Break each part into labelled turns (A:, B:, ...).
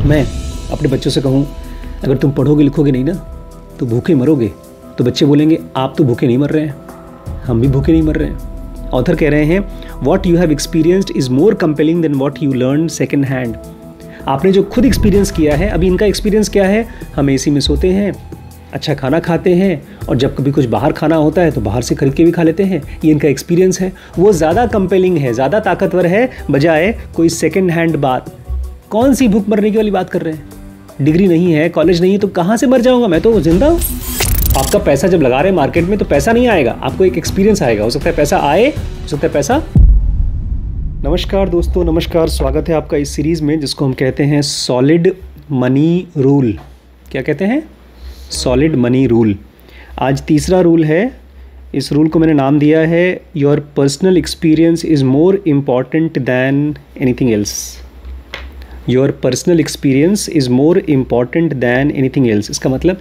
A: मैं अपने बच्चों से कहूँ अगर तुम पढ़ोगे लिखोगे नहीं ना तो भूखे मरोगे, तो बच्चे बोलेंगे आप तो भूखे नहीं मर रहे हैं, हम भी भूखे नहीं मर रहे हैं। ऑथर कह रहे हैं what you have experienced is more compelling than what you learn second hand. आपने जो खुद एक्सपीरियंस किया है, अभी इनका एक्सपीरियंस क्या है, हम एसी में सोते हैं, अच्छा खाना खाते हैं और जब कभी कुछ बाहर खाना होता है तो बाहर से खरीद के भी खा लेते हैं। ये इनका एक्सपीरियंस है, वो ज़्यादा कंपेलिंग है, ज़्यादा ताकतवर है बजाय कोई सेकेंड हैंड बात। कौन सी भूख मरने की वाली बात कर रहे हैं? डिग्री नहीं है, कॉलेज नहीं है तो कहाँ से मर जाऊँगा, मैं तो जिंदा हूँ। आपका पैसा जब लगा रहे हैं मार्केट में तो पैसा नहीं आएगा, आपको एक एक्सपीरियंस आएगा। हो सकता है पैसा आए, हो सकता है पैसा। नमस्कार दोस्तों, नमस्कार, स्वागत है आपका इस सीरीज़ में जिसको हम कहते हैं सॉलिड मनी रूल। क्या कहते हैं? Solid money rule. आज तीसरा रूल है। इस रूल को मैंने नाम दिया है your personal experience is more important than anything else. Your personal experience is more important than anything else. इसका मतलब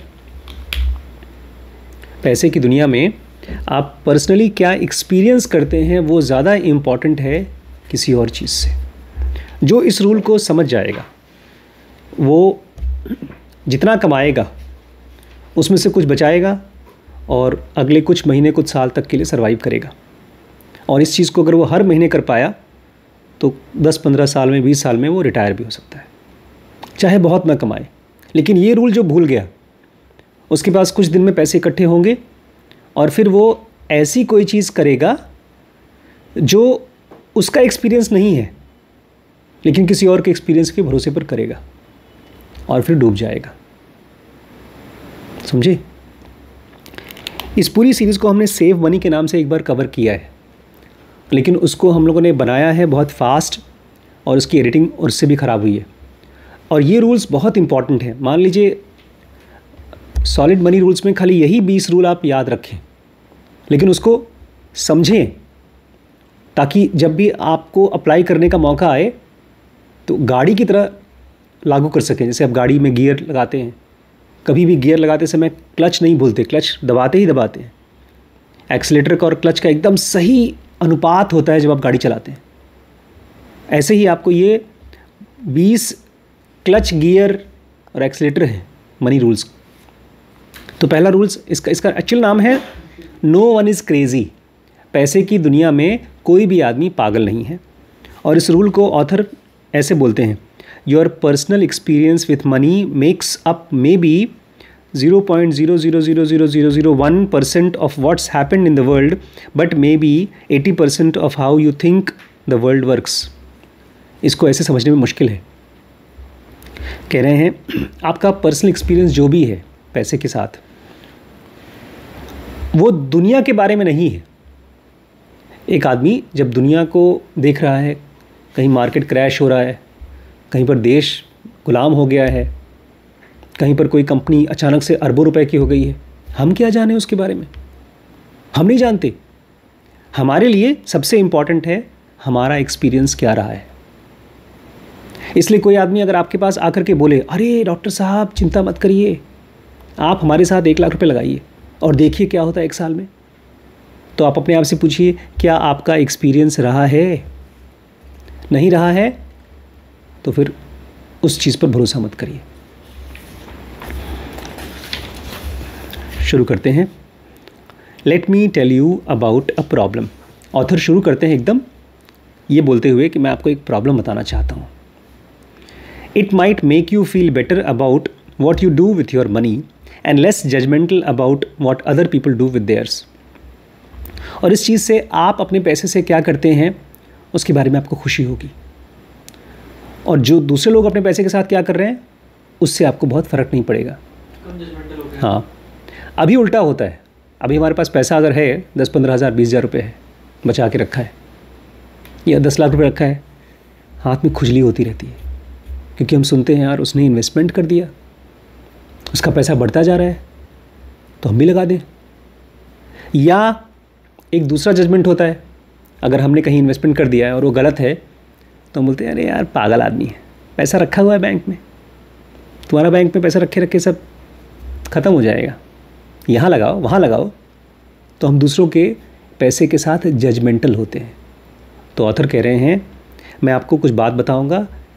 A: पैसे की दुनिया में आप पर्सनली क्या एक्सपीरियंस करते हैं वो ज़्यादा इम्पॉर्टेंट है किसी और चीज़ से। जो इस रूल को समझ जाएगा वो जितना कमाएगा उसमें से कुछ बचाएगा और अगले कुछ महीने कुछ साल तक के लिए सर्वाइव करेगा। और इस चीज़ को अगर वो हर महीने कर पाया तो 10-15 साल में, 20 साल में वो रिटायर भी हो सकता है, चाहे बहुत ना कमाए। लेकिन ये रूल जो भूल गया उसके पास कुछ दिन में पैसे इकट्ठे होंगे और फिर वो ऐसी कोई चीज़ करेगा जो उसका एक्सपीरियंस नहीं है लेकिन किसी और के एक्सपीरियंस के भरोसे पर करेगा और फिर डूब जाएगा। समझे? इस पूरी सीरीज़ को हमने सेव मनी के नाम से एक बार कवर किया है, लेकिन उसको हम लोगों ने बनाया है बहुत फास्ट और उसकी एडिटिंग उससे भी ख़राब हुई है। और ये रूल्स बहुत इंपॉर्टेंट हैं। मान लीजिए सॉलिड मनी रूल्स में खाली यही 20 रूल आप याद रखें, लेकिन उसको समझें ताकि जब भी आपको अप्लाई करने का मौका आए तो गाड़ी की तरह लागू कर सकें। जैसे आप गाड़ी में गियर लगाते हैं, कभी भी गियर लगाते समय क्लच नहीं भूलते, क्लच दबाते ही दबाते हैं। एक्सीलेटर का और क्लच का एकदम सही अनुपात होता है जब आप गाड़ी चलाते हैं। ऐसे ही आपको ये 20 क्लच, गियर और एक्सीलेटर हैं मनी रूल्स। तो पहला रूल्स इसका एक्चुअल नाम है नो वन इज़ क्रेज़ी। पैसे की दुनिया में कोई भी आदमी पागल नहीं है। और इस रूल को ऑथर ऐसे बोलते हैं your personal experience with money makes up maybe 0.0000001% of what's happened in the world but maybe 80% of how you think the world works. इसको ऐसे समझने में मुश्किल है। कह रहे हैं आपका पर्सनल एक्सपीरियंस जो भी है पैसे के साथ वो दुनिया के बारे में नहीं है। एक आदमी जब दुनिया को देख रहा है, कहीं मार्केट क्रैश हो रहा है, कहीं पर देश गुलाम हो गया है, कहीं पर कोई कंपनी अचानक से अरबों रुपए की हो गई है, हम क्या जाने उसके बारे में? हम नहीं जानते। हमारे लिए सबसे इम्पॉर्टेंट है हमारा एक्सपीरियंस क्या रहा है। इसलिए कोई आदमी अगर आपके पास आकर के बोले अरे डॉक्टर साहब चिंता मत करिए, आप हमारे साथ 1 लाख रुपए लगाइए और देखिए क्या होता है 1 साल में, तो आप अपने आप से पूछिए क्या आपका एक्सपीरियंस रहा है? नहीं रहा है तो फिर उस चीज़ पर भरोसा मत करिए। शुरू करते हैं। Let me tell you about a problem. Author शुरू करते हैं एकदम ये बोलते हुए कि मैं आपको एक प्रॉब्लम बताना चाहता हूँ। It might make you feel better about what you do with your money and less judgemental about what other people do with theirs. और इस चीज़ से आप अपने पैसे से क्या करते हैं उसके बारे में आपको खुशी होगी, और जो दूसरे लोग अपने पैसे के साथ क्या कर रहे हैं उससे आपको बहुत फ़र्क नहीं पड़ेगा। हाँ, अभी उल्टा होता है। अभी हमारे पास पैसा अगर है 10-15 हज़ार 20 हज़ार रुपये है, बचा के रखा है, या 10 लाख रुपये रखा है, हाथ में खुजली होती रहती है क्योंकि हम सुनते हैं यार उसने इन्वेस्टमेंट कर दिया, उसका पैसा बढ़ता जा रहा है तो हम भी लगा दें। या एक दूसरा जजमेंट होता है, अगर हमने कहीं इन्वेस्टमेंट कर दिया है और वो गलत है तो हम बोलते हैं अरे यार पागल आदमी है, पैसा रखा हुआ है बैंक में, तुम्हारा बैंक में पैसा रखे रखे सब ख़त्म हो जाएगा, यहाँ लगाओ वहाँ लगाओ। तो हम दूसरों के पैसे के साथ जजमेंटल होते हैं। तो ऑथर कह रहे हैं मैं आपको कुछ बात बताऊंगा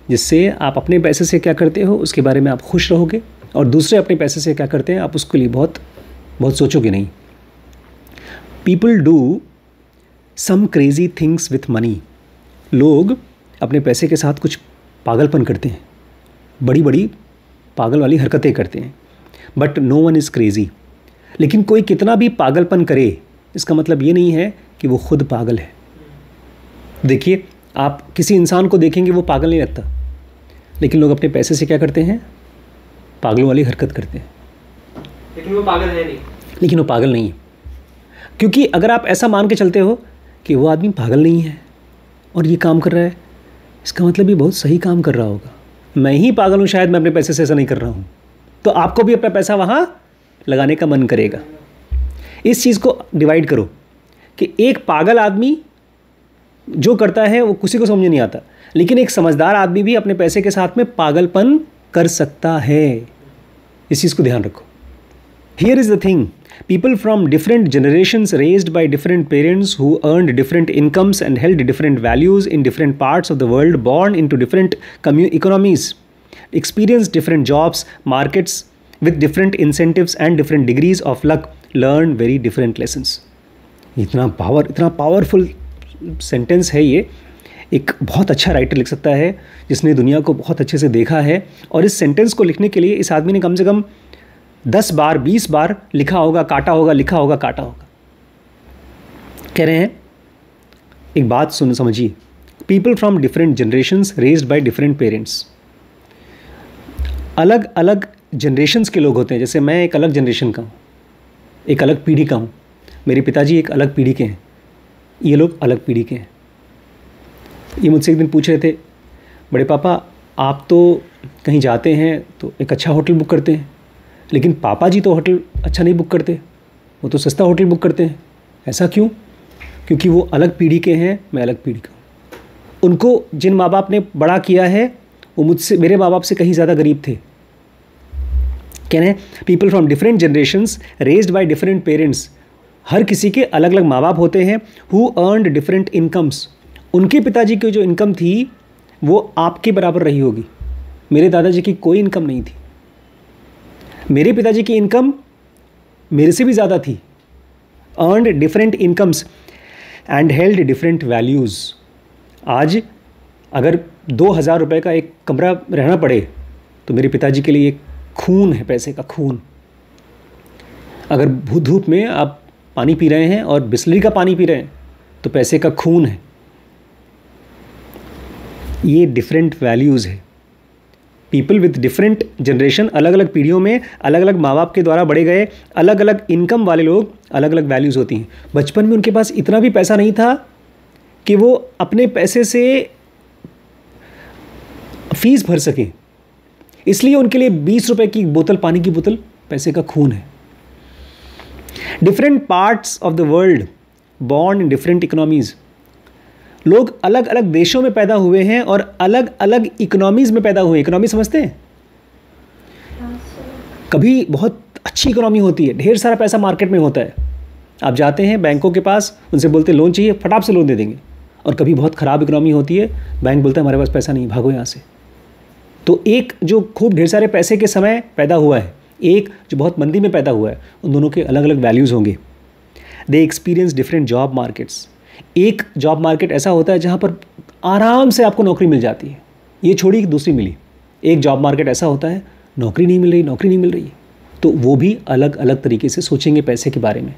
A: जिससे आप अपने पैसे से क्या करते हो उसके बारे में आप खुश रहोगे, और दूसरे अपने पैसे से क्या करते हैं आप उसके लिए बहुत बहुत सोचोगे नहीं। People do some crazy things with money. लोग अपने पैसे के साथ कुछ पागलपन करते हैं, बड़ी बड़ी पागल वाली हरकतें करते हैं। But no one is crazy. लेकिन कोई कितना भी पागलपन करे इसका मतलब ये नहीं है कि वो खुद पागल है। देखिए, आप किसी इंसान को देखेंगे वो पागल नहीं लगता, लेकिन लोग अपने पैसे से क्या करते हैं, पागलों वाली हरकत करते हैं।
B: लेकिन वो पागल है नहीं।
A: लेकिन वो पागल नहीं है, क्योंकि अगर आप ऐसा मान के चलते हो कि वो आदमी पागल नहीं है और ये काम कर रहा है, इसका मतलब ये बहुत सही काम कर रहा होगा, मैं ही पागल हूँ शायद, मैं अपने पैसे से ऐसा नहीं कर रहा हूँ। तो आपको भी अपना पैसा वहाँ लगाने का मन करेगा। इस चीज़ को डिवाइड करो कि एक पागल आदमी जो करता है वो किसी को समझ नहीं आता, लेकिन एक समझदार आदमी भी अपने पैसे के साथ में पागलपन कर सकता है। इस चीज़ को ध्यान रखो। Here is the thing, people from different generations raised by different parents who earned different incomes and held different values in different parts of the world, born into different economies, experienced different jobs, markets with different incentives and different degrees of luck, learn very different lessons. इतना powerful sentence है ये। एक बहुत अच्छा writer लिख सकता है जिसने दुनिया को बहुत अच्छे से देखा है, और इस सेंटेंस को लिखने के लिए इस आदमी ने कम से कम 10 बार 20 बार लिखा होगा, काटा होगा, लिखा होगा, काटा होगा। कह रहे हैं, एक बात सुन समझिए, people from different generations raised by different parents. अलग अलग जनरेशन्स के लोग होते हैं। जैसे मैं एक अलग जनरेशन का हूँ, एक अलग पीढ़ी का हूँ, मेरे पिताजी एक अलग पीढ़ी के हैं, ये लोग अलग पीढ़ी के हैं। ये मुझसे एक दिन पूछ रहे थे, बड़े पापा आप तो कहीं जाते हैं तो एक अच्छा होटल बुक करते हैं, लेकिन पापा जी तो होटल अच्छा नहीं बुक करते, वो तो सस्ता होटल बुक करते हैं, ऐसा क्यों? क्योंकि वो अलग पीढ़ी के हैं, मैं अलग पीढ़ी का हूँ। उनको जिन माँ बाप ने बड़ा किया है वो मुझसे, मेरे माँ बाप से कहीं ज़्यादा गरीब थे। कह रहे हैं, people from different generations raised by different parents. हर किसी के अलग अलग माँ बाप होते हैं। Who earned different incomes. उनके पिताजी की जो इनकम थी वो आपके बराबर रही होगी। मेरे दादाजी की कोई इनकम नहीं थी। मेरे पिताजी की इनकम मेरे से भी ज़्यादा थी। Earned different incomes and held different values. आज अगर 2000 रुपये का एक कमरा रहना पड़े तो मेरे पिताजी के लिए एक खून है, पैसे का खून। अगर धूप में आप पानी पी रहे हैं और बिस्लरी का पानी पी रहे हैं तो पैसे का खून है। ये डिफरेंट वैल्यूज़ है। पीपल विथ डिफरेंट जनरेशन, अलग अलग पीढ़ियों में अलग अलग माँ बाप के द्वारा बढ़े गए अलग अलग इनकम वाले लोग, अलग अलग वैल्यूज़ होती हैं। बचपन में उनके पास इतना भी पैसा नहीं था कि वो अपने पैसे से फीस भर सकें, इसलिए उनके लिए 20 रुपए की बोतल, पानी की बोतल पैसे का खून है। Different parts of the world, born in different economies. लोग अलग अलग देशों में पैदा हुए हैं और अलग अलग इकोनॉमीज़ में पैदा हुए। इकोनॉमी समझते हैं? कभी बहुत अच्छी इकोनॉमी होती है, ढेर सारा पैसा मार्केट में होता है, आप जाते हैं बैंकों के पास, उनसे बोलते लोन चाहिए, फटाक से लोन दे देंगे। और कभी बहुत ख़राब इकोनॉमी होती है, बैंक बोलता है हमारे पास पैसा नहीं, भागो यहाँ से। तो एक जो खूब ढेर सारे पैसे के समय पैदा हुआ है, एक जो बहुत मंदी में पैदा हुआ है, उन दोनों के अलग अलग वैल्यूज़ होंगे। They experience different job markets. एक जॉब मार्केट ऐसा होता है जहाँ पर आराम से आपको नौकरी मिल जाती है, ये छोड़ी दूसरी मिली। एक जॉब मार्केट ऐसा होता है नौकरी नहीं मिल रही, नौकरी नहीं मिल रही। तो वो भी अलग अलग तरीके से सोचेंगे पैसे के बारे में।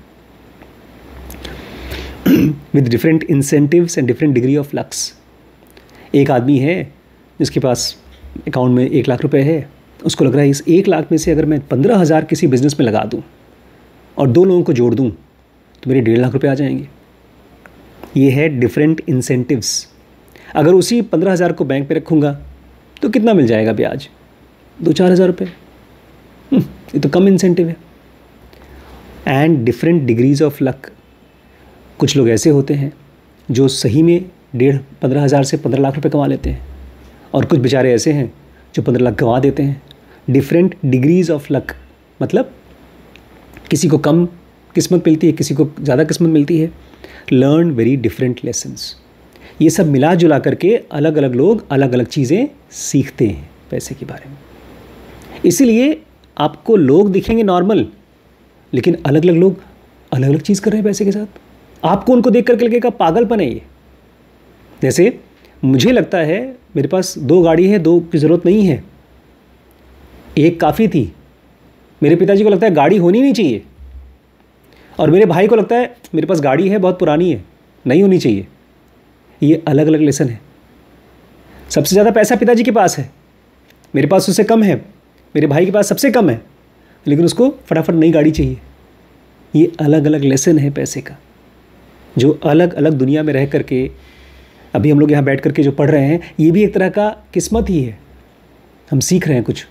A: With different incentives and different degree of lucks. एक आदमी है जिसके पास अकाउंट में 1 लाख रुपए है, उसको लग रहा है इस 1 लाख में से अगर मैं 15,000 किसी बिज़नेस में लगा दूं और 2 लोगों को जोड़ दूं तो मेरे 1.5 लाख रुपए आ जाएंगे। ये है डिफरेंट इंसेंटिव्स। अगर उसी 15,000 को बैंक पे रखूँगा तो कितना मिल जाएगा ब्याज? 2-4 हज़ार रुपये। ये तो कम इंसेंटिव है। And different degrees of luck. कुछ लोग ऐसे होते हैं जो सही में 15 हज़ार से 15 लाख रुपए कमा लेते हैं, और कुछ बेचारे ऐसे हैं जो 15 लाख गंवा देते हैं। डिफरेंट डिग्रीज ऑफ लक मतलब किसी को कम किस्मत मिलती है, किसी को ज़्यादा किस्मत मिलती है। Learn very different lessons. ये सब मिला जुला करके अलग अलग लोग अलग अलग चीज़ें सीखते हैं पैसे के बारे में। इसीलिए आपको लोग दिखेंगे नॉर्मल, लेकिन अलग अलग लोग अलग अलग चीज़ कर रहे हैं पैसे के साथ। आपको उनको देख करके लगेगा पागलपन है ये। जैसे मुझे लगता है मेरे पास 2 गाड़ी है, 2 की ज़रूरत नहीं है, एक काफ़ी थी। मेरे पिताजी को लगता है गाड़ी होनी नहीं चाहिए, और मेरे भाई को लगता है मेरे पास गाड़ी है बहुत पुरानी है, नहीं होनी चाहिए। ये अलग अलग लेसन है। सबसे ज़्यादा पैसा पिताजी के पास है, मेरे पास उससे कम है, मेरे भाई के पास सबसे कम है, लेकिन उसको फटाफट नई गाड़ी चाहिए। ये अलग अलग लेसन है पैसे का, जो अलग अलग दुनिया में रह करके अभी हम लोग यहाँ बैठ करके जो पढ़ रहे हैं, ये भी एक तरह का किस्मत ही है। हम सीख रहे हैं कुछ।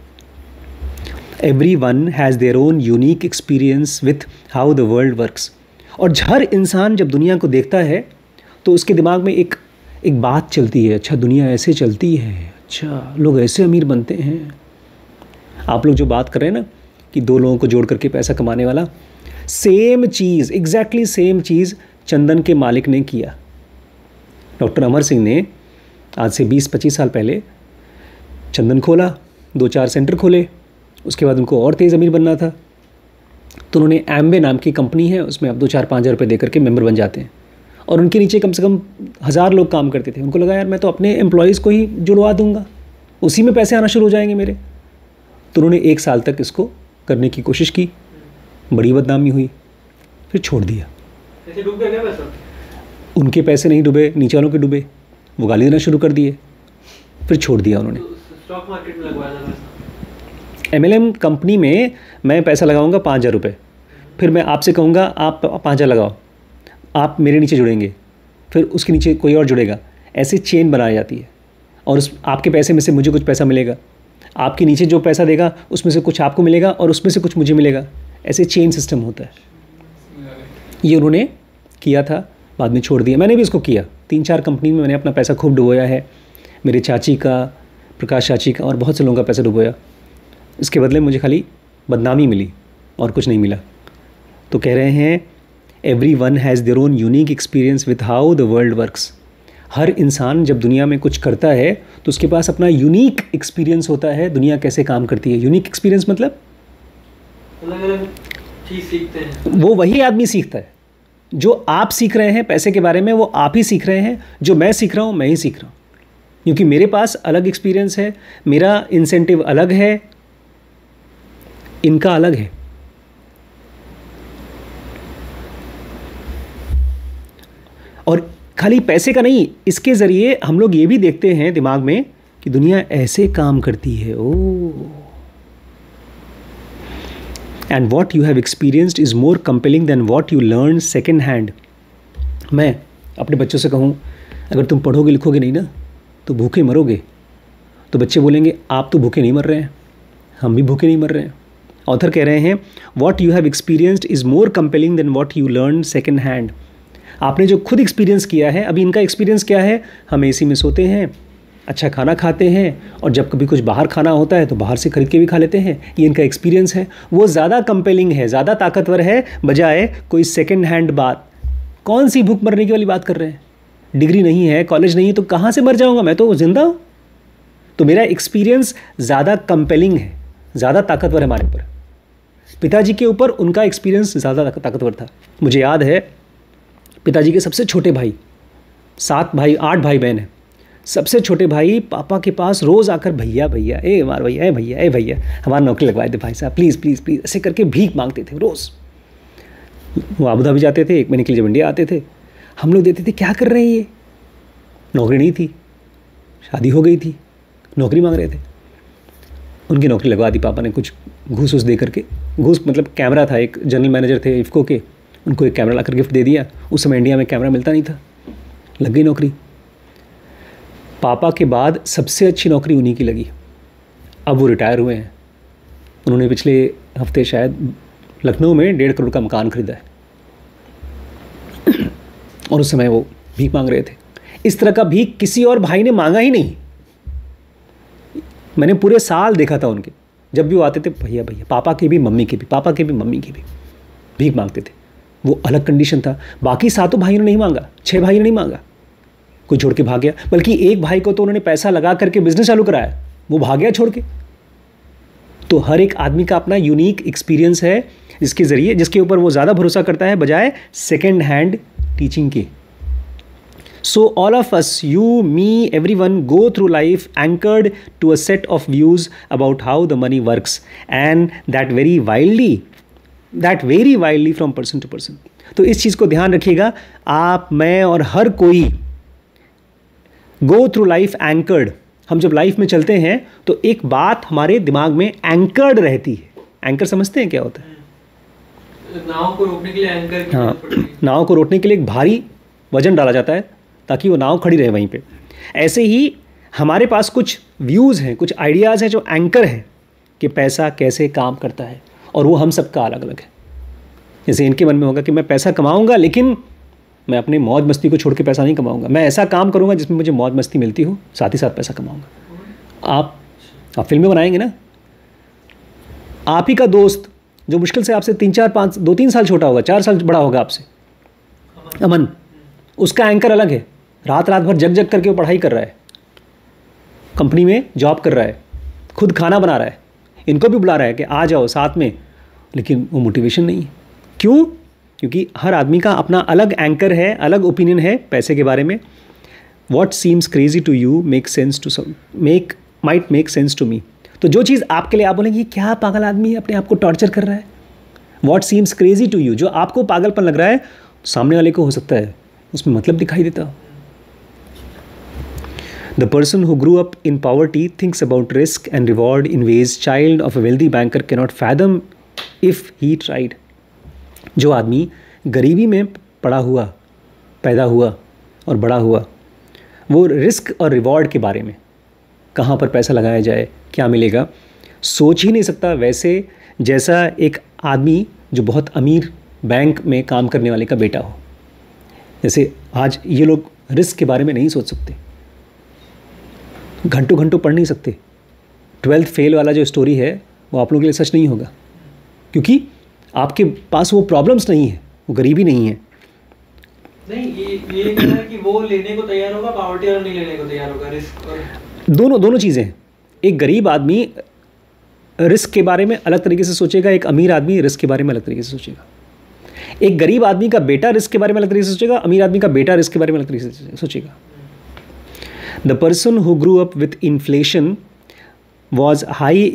A: Everyone has their own unique experience with how the world works। और हर इंसान जब दुनिया को देखता है तो उसके दिमाग में एक बात चलती है, अच्छा दुनिया ऐसे चलती है, अच्छा लोग ऐसे अमीर बनते हैं। आप लोग जो बात कर रहे हैं ना कि 2 लोगों को जोड़ करके पैसा कमाने वाला, सेम चीज़, एग्जैक्टली सेम चीज़ चंदन के मालिक ने किया। डॉक्टर अमर सिंह ने आज से 20-25 साल पहले चंदन खोला, 2-4 सेंटर खोले। उसके बाद उनको और तेज़ अमीर बनना था, तो उन्होंने एम्बे नाम की कंपनी है, उसमें अब 2-4-5 हज़ार रुपये दे करके मेंबर बन जाते हैं। और उनके नीचे कम से कम 1000 लोग काम करते थे। उनको लगा यार मैं तो अपने एम्प्लॉयज़ को ही जुड़वा दूंगा, उसी में पैसे आना शुरू हो जाएंगे मेरे। तो उन्होंने 1 साल तक इसको करने की कोशिश की, बड़ी बदनामी हुई, फिर छोड़ दिया।
B: ऐसे डूब गया क्या पैसा?
A: उनके पैसे नहीं डूबे, नीचे वालों के डूबे। वो गाली देना शुरू कर दिए, फिर छोड़ दिया उन्होंने।
B: स्टॉक मार्केट में लगवाया था पैसा?
A: MLM कंपनी में मैं पैसा लगाऊंगा 5000 रुपये, फिर मैं आपसे कहूँगा आप 5000 लगाओ, आप मेरे नीचे जुड़ेंगे, फिर उसके नीचे कोई और जुड़ेगा। ऐसे चेन बनाई जाती है, और उस आपके पैसे में से मुझे कुछ पैसा मिलेगा, आपके नीचे जो पैसा देगा उसमें से कुछ आपको मिलेगा, और उसमें से कुछ मुझे मिलेगा। ऐसे चेन सिस्टम होता है। ये उन्होंने किया था, बाद में छोड़ दिया। मैंने भी इसको किया, 3-4 कंपनी में मैंने अपना पैसा खूब डुबोया है। मेरे चाची का, प्रकाश चाची का, और बहुत से लोगों का पैसा डुबोया। इसके बदले मुझे खाली बदनामी मिली और कुछ नहीं मिला। तो कह रहे हैं everyone has their own unique experience with how the world works। हर इंसान जब दुनिया में कुछ करता है तो उसके पास अपना यूनिक एक्सपीरियंस होता है, दुनिया कैसे काम करती है। यूनिक एक्सपीरियंस मतलब
B: अलग अलग चीज़ सीखते हैं।
A: वो वही आदमी सीखता है जो आप सीख रहे हैं पैसे के बारे में, वो आप ही सीख रहे हैं। जो मैं सीख रहा हूँ मैं ही सीख रहा हूँ, क्योंकि मेरे पास अलग एक्सपीरियंस है, मेरा इंसेंटिव अलग है, इनका अलग है। और खाली पैसे का नहीं, इसके ज़रिए हम लोग ये भी देखते हैं दिमाग में कि दुनिया ऐसे काम करती है। Oh and what you have experienced is more compelling than what you learn second hand. मैं अपने बच्चों से कहूँ अगर तुम पढ़ोगे लिखोगे नहीं ना तो भूखे मरोगे, तो बच्चे बोलेंगे आप तो भूखे नहीं मर रहे हैं, हम भी भूखे नहीं मर रहे हैं। ऑथर कह रहे हैं what you have experienced is more compelling than what you learn second hand. आपने जो खुद एक्सपीरियंस किया है, अभी इनका एक्सपीरियंस क्या है, हम एसी में सोते हैं, अच्छा खाना खाते हैं, और जब कभी कुछ बाहर खाना होता है तो बाहर से खरीद के भी खा लेते हैं। ये इनका एक्सपीरियंस है, वो ज़्यादा कंपेलिंग है, ज़्यादा ताकतवर है, बजाय कोई सेकेंड हैंड बात। कौन सी भूख मरने की वाली बात कर रहे हैं? डिग्री नहीं है, कॉलेज नहीं है, तो कहाँ से मर जाऊँगा, मैं तो जिंदा हूँ। तो मेरा एक्सपीरियंस ज़्यादा कंपेलिंग है, ज़्यादा ताकतवर है हमारे ऊपर। पिताजी के ऊपर उनका एक्सपीरियंस ज़्यादा ताकतवर था। मुझे याद है पिताजी के सबसे छोटे भाई, 8 भाई बहन हैं, सबसे छोटे भाई पापा के पास रोज़ आकर भैया भैया ए हमार भैया, ए भैया, ए भैया हमारा नौकरी लगवाए थे भाई साहब, प्लीज़ प्लीज़ प्लीज़, ऐसे करके भीख मांगते थे रोज़। वो अबू धाबी जाते थे, 1 महीने के लिए जब इंडिया आते थे, हम लोग देते थे क्या कर रहे हैं ये, नौकरी नहीं थी, शादी हो गई थी, नौकरी मांग रहे थे। उनकी नौकरी लगवा दी पापा ने, कुछ घूस दे करके। घूस मतलब कैमरा था, एक जनरल मैनेजर थे इफ़को के, उनको एक कैमरा लाकर गिफ्ट दे दिया। उस समय इंडिया में कैमरा मिलता नहीं था, लग गई नौकरी। पापा के बाद सबसे अच्छी नौकरी उन्हीं की लगी। अब वो रिटायर हुए हैं। उन्होंने पिछले हफ्ते शायद लखनऊ में 1.5 करोड़ का मकान खरीदा है, और उस समय वो भीख मांग रहे थे। इस तरह का भीख किसी और भाई ने मांगा ही नहीं। मैंने पूरे साल देखा था उनके, जब भी वो आते थे भैया भैया, पापा के भी मम्मी के भी, पापा के भी मम्मी के भी भीख मांगते थे। वो अलग कंडीशन था। बाकी 7 भाइयों ने नहीं मांगा, 6 भाइयों ने नहीं मांगा, कोई छोड़ के भाग गया, बल्कि एक भाई को तो उन्होंने पैसा लगा करके बिजनेस चालू कराया, वो भाग गया छोड़ के। तो हर एक आदमी का अपना यूनिक एक्सपीरियंस है जिसके ऊपर वो ज़्यादा भरोसा करता है बजाय सेकेंड हैंड टीचिंग के। So all of us, you, me, everyone go through life anchored to a set of views about how the money works, and that vary wildly from person to person. तो इस चीज़ को ध्यान रखिएगा, आप, मैं और हर कोई go through life anchored, हम जब लाइफ में चलते हैं तो एक बात हमारे दिमाग में एंकर्ड रहती है। एंकर समझते हैं क्या होता है?
B: नाव को रोकने के लिए एंकर की जरूरत पड़ती है।
A: नाव को रोकने के लिए एक भारी वजन डाला जाता है ताकि वो नाव खड़ी रहे वहीं पे। ऐसे ही हमारे पास कुछ व्यूज़ हैं, कुछ आइडियाज़ हैं जो एंकर हैं कि पैसा कैसे काम करता है, और वो हम सबका अलग अलग है। जैसे इनके मन में होगा कि मैं पैसा कमाऊंगा, लेकिन मैं अपनी मौज मस्ती को छोड़ के पैसा नहीं कमाऊंगा, मैं ऐसा काम करूंगा जिसमें मुझे मौज मस्ती मिलती हो, साथ ही साथ पैसा कमाऊंगा। आप फिल्में बनाएंगे ना, आप ही का दोस्त जो मुश्किल से आपसे 2-3 साल छोटा होगा, 4 साल बड़ा होगा आपसे, अमन, उसका एंकर अलग है। रात भर जग करके वो पढ़ाई कर रहा है, कंपनी में जॉब कर रहा है, खुद खाना बना रहा है, इनको भी बुला रहा है कि आ जाओ साथ में, लेकिन वो मोटिवेशन नहीं है। क्यों? क्योंकि हर आदमी का अपना अलग एंकर है, अलग ओपिनियन है पैसे के बारे में। What seems crazy to you might make sense to me. तो जो चीज़ आपके लिए आप बोलेंगे क्या पागल आदमी है, अपने आप को टॉर्चर कर रहा है, what seems crazy to you, जो आपको पागलपन लग रहा है, सामने वाले को हो सकता है उसमें मतलब दिखाई देता हो। The person who grew up in poverty thinks about risk and reward in ways child of a wealthy banker cannot fathom if he tried. जो आदमी गरीबी में पैदा हुआ और बड़ा हुआ, वो रिस्क और रिवॉर्ड के बारे में, कहाँ पर पैसा लगाया जाए, क्या मिलेगा, सोच ही नहीं सकता वैसे जैसा एक आदमी जो बहुत अमीर बैंक में काम करने वाले का बेटा हो। जैसे आज ये लोग रिस्क के बारे में नहीं सोच सकते, घंटों पढ़ नहीं सकते। 12th फेल वाला जो स्टोरी है वो आप लोगों के लिए सच नहीं होगा, क्योंकि आपके पास वो प्रॉब्लम्स नहीं है, वो गरीबी नहीं है।
B: नहीं, ये कहना है कि वो लेने को तैयार होगा, पॉवर्टी वाला नहीं लेने को तैयार होगा, रिस्क और
A: दोनों चीज़ें। एक गरीब आदमी रिस्क के बारे में अलग तरीके से सोचेगा, एक अमीर आदमी रिस्क के बारे में अलग तरीके से सोचेगा। एक गरीब आदमी का बेटा रिस्क के बारे में अलग तरीके से सोचेगा, अमीर आदमी का बेटा रिस्क के बारे में अलग तरीके से सोचेगा। The person who grew up with inflation was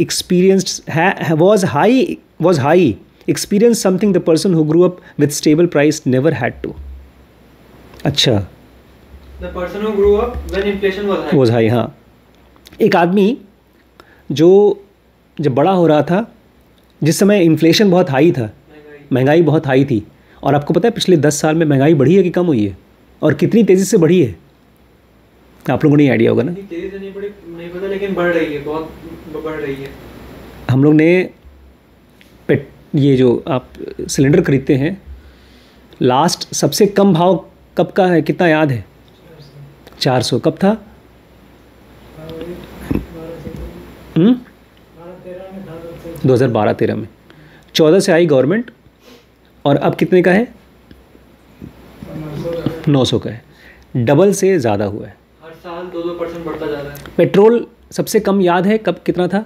A: high experienced something the person who grew up with stable price never had to. अच्छा,
B: the person who grew up when inflation was high.
A: हाँ, एक आदमी जो जब बड़ा हो रहा था, जिस समय इन्फ्लेशन बहुत हाई था, महंगाई बहुत हाई थी, और आपको पता है पिछले 10 साल में महंगाई बढ़ी है कि कम हुई है, और कितनी तेज़ी से बढ़ी है आप लोगों को नहीं आइडिया होगा ना।
B: तेज़ी से नहीं बढ़ी, नहीं पता, लेकिन बढ़ रही है, बहुत बढ़ रही है।
A: हम लोग ने ये जो आप सिलेंडर खरीदते हैं, लास्ट सबसे कम भाव कब का है, कितना याद है? 400। कब था? 2012-13 में। 14 से आई गवर्नमेंट, और अब कितने का है? 900 का है, डबल से ज़्यादा हुआ है।
B: हर साल 2% बढ़ता जा रहा है।
A: पेट्रोल सबसे कम याद है कब, कितना था?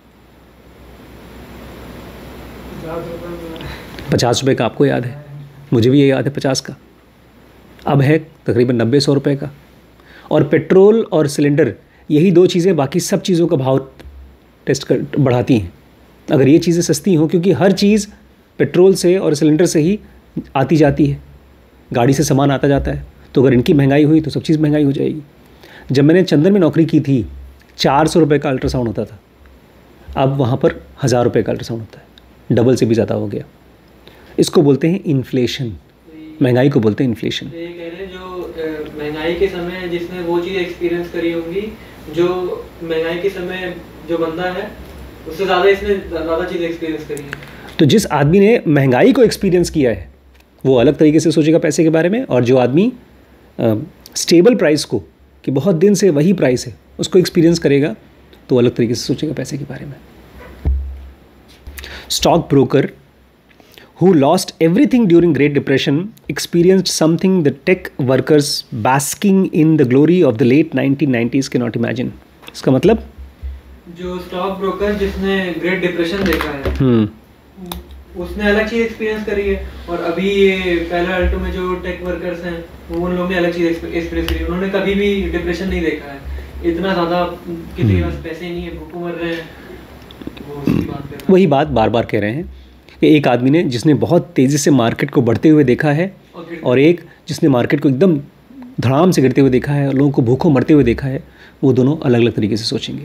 A: 50 रुपये का आपको याद है, मुझे भी ये याद है 50 का, अब है तकरीबन 90-100 रुपये का। और पेट्रोल और सिलेंडर, यही दो चीज़ें बाकी सब चीज़ों का भाव बढ़ाती हैं। अगर ये चीज़ें सस्ती हों, क्योंकि हर चीज़ पेट्रोल से और सिलेंडर से ही आती जाती है, गाड़ी से सामान आता जाता है, तो अगर इनकी महंगाई हुई तो सब चीज़ महंगाई हो जाएगी। जब मैंने चंदन में नौकरी की थी, 400 रुपये का अल्ट्रासाउंड होता था, अब वहाँ पर 1000 रुपये का अल्ट्रासाउंड होता है, डबल से भी ज़्यादा हो गया। इसको बोलते हैं इन्फ्लेशन, महंगाई को बोलते हैं इन्फ्लेशन।
B: ये कह रहे हैं जो महंगाई के समय जिसने वो चीज़ एक्सपीरियंस करी होंगी, जो महंगाई के समय जो बंदा है उससे ज़्यादा इसने ज़्यादा चीज़ एक्सपीरियंस करी है।
A: तो जिस आदमी ने महंगाई को एक्सपीरियंस किया है वो अलग तरीके से सोचेगा पैसे के बारे में, और जो आदमी स्टेबल प्राइस को, कि बहुत दिन से वही प्राइस है, उसको एक्सपीरियंस करेगा तो अलग तरीके से सोचेगा पैसे के बारे में। Stock broker who lost everything during Great Depression experienced something the tech workers basking in the glory of the late 1990s cannot imagine. इसका मतलब
B: जो स्टॉक ब्रोकर जिसने ग्रेट डिप्रेशन देखा है उसने अलग चीज एक्सपीरियंस करी है, और अभी ये पहला अल्टो में जो टेक वर्कर्स हैं वो उन लोगों ने अलग चीज एक्सपीरियंस करी है। उन्होंने कभी भी डिप्रेशन नहीं देखा है, इतना ज़्यादा किसी के पास पैसे नहीं है, भूखों मर रहे हैं, वो उसकी बात कर रहे हैं।
A: वही बात बार बार कह रहे हैं कि एक आदमी ने जिसने बहुत तेज़ी से मार्केट को बढ़ते हुए देखा है और एक जिसने मार्केट को एकदम धड़ाम से गिरते हुए देखा है और लोगों को भूखों मरते हुए देखा है, वो दोनों अलग अलग तरीके से सोचेंगे।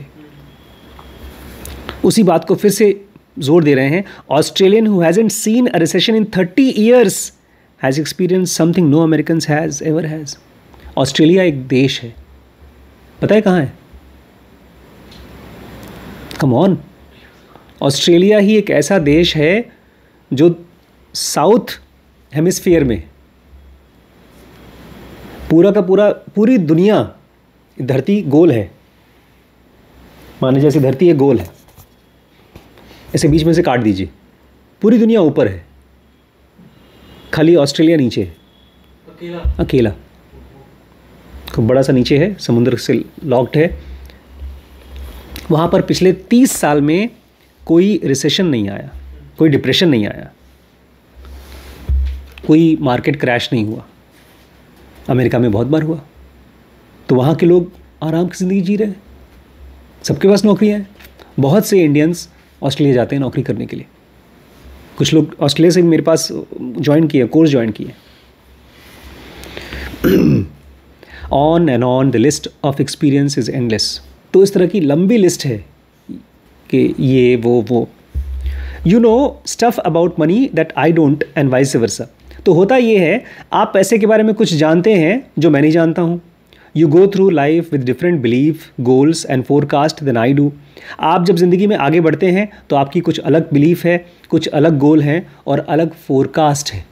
A: उसी बात को फिर से जोर दे रहे हैं, Australian who hasn't seen a recession in 30 years has experience something no Americans has ever has. Australia एक देश है, पता है कहाँ है? कम ऑन, ऑस्ट्रेलिया ही एक ऐसा देश है जो साउथ हेमिस्फीयर में पूरा का पूरा, पूरी दुनिया, धरती गोल है, माने जैसे धरती है गोल है, ऐसे बीच में से काट दीजिए, पूरी दुनिया ऊपर है, खाली ऑस्ट्रेलिया नीचे है, अकेला खूब बड़ा सा नीचे है, समुद्र से लॉक्ड है। वहाँ पर पिछले 30 साल में कोई रिसेशन नहीं आया, कोई डिप्रेशन नहीं आया, कोई मार्केट क्रैश नहीं हुआ। अमेरिका में बहुत बार हुआ। तो वहाँ के लोग आराम की ज़िंदगी जी रहे हैं, सबके पास नौकरियाँ हैं। बहुत से इंडियंस ऑस्ट्रेलिया जाते हैं नौकरी करने के लिए, कुछ लोग ऑस्ट्रेलिया से मेरे पास ज्वाइन किए, कोर्स ज्वाइन किए। On and on the list of experience is endless. तो इस तरह की लंबी लिस्ट है कि ये वो you know stuff about money that I don't and vice versa. तो होता ये है, आप पैसे के बारे में कुछ जानते हैं जो मैं नहीं जानता हूँ। You go through life with different belief, goals and forecast then I do. आप जब ज़िंदगी में आगे बढ़ते हैं तो आपकी कुछ अलग बिलीफ है, कुछ अलग गोल हैं और अलग फोरकास्ट है।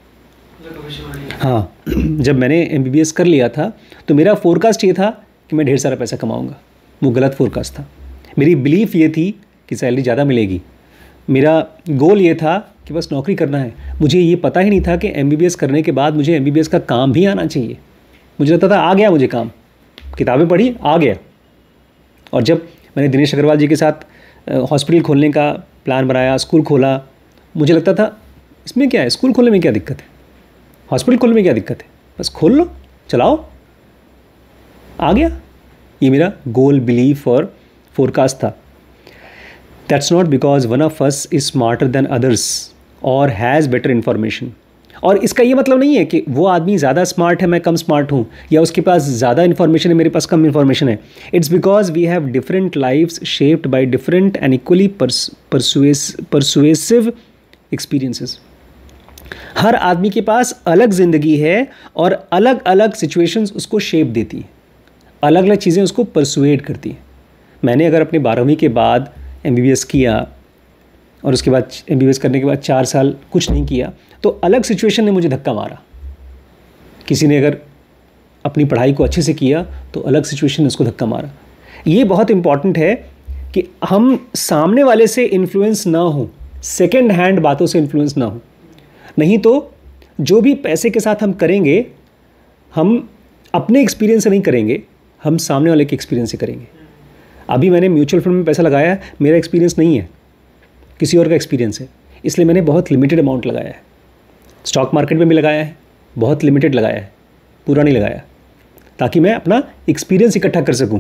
A: हाँ, जब मैंने MBBS कर लिया था तो मेरा फोरकास्ट ये था कि मैं ढेर सारा पैसा कमाऊँगा। वो गलत फोरकास्ट था। मेरी बिलीफ ये थी कि सैलरी ज़्यादा मिलेगी। मेरा गोल ये था कि बस नौकरी करना है। मुझे ये पता ही नहीं था कि MBBS करने के बाद मुझे MBBS का काम भी आना चाहिए। मुझे लगता था आ गया मुझे काम, किताबें पढ़ी आ गया। और जब मैंने दिनेश अग्रवाल जी के साथ हॉस्पिटल खोलने का प्लान बनाया, स्कूल खोला, मुझे लगता था इसमें क्या है, स्कूल खोलने में क्या दिक्कत है, हॉस्पिटल खोलने में क्या दिक्कत है, बस खोल लो, चलाओ, आ गया। ये मेरा गोल, बिलीफ और फोरकास्ट था। That's not because one of us is smarter than others और हैज़ बेटर इन्फॉर्मेशन। और इसका ये मतलब नहीं है कि वो आदमी ज़्यादा स्मार्ट है, मैं कम स्मार्ट हूँ, या उसके पास ज़्यादा इन्फॉर्मेशन है, मेरे पास कम इन्फॉर्मेशन है। It's because we have different lifes shaped by different and equally persuasive experiences. हर आदमी के पास अलग ज़िंदगी है और अलग अलग सिचुएशंस उसको शेप देती है, अलग अलग चीज़ें उसको परसुएड करती हैं। मैंने अगर अपने 12वीं के बाद MBBS किया और उसके बाद MBBS करने के बाद 4 साल कुछ नहीं किया, तो अलग सिचुएशन ने मुझे धक्का मारा। किसी ने अगर अपनी पढ़ाई को अच्छे से किया तो अलग सिचुएशन ने उसको धक्का मारा। ये बहुत इम्पॉर्टेंट है कि हम सामने वाले से इन्फ्लुएंस ना हो, सेकेंड हैंड बातों से इन्फ्लुएंस ना हो। नहीं तो जो भी पैसे के साथ हम करेंगे, हम अपने एक्सपीरियंस से नहीं करेंगे, हम सामने वाले के एक्सपीरियंस से करेंगे। अभी मैंने म्यूचुअल फंड में पैसा लगाया है, मेरा एक्सपीरियंस नहीं है, किसी और का एक्सपीरियंस है, इसलिए मैंने बहुत लिमिटेड अमाउंट लगाया है। स्टॉक मार्केट में भी लगाया है, बहुत लिमिटेड लगाया है, पूरा नहीं लगाया, ताकि मैं अपना एक्सपीरियंस इकट्ठा कर सकूं।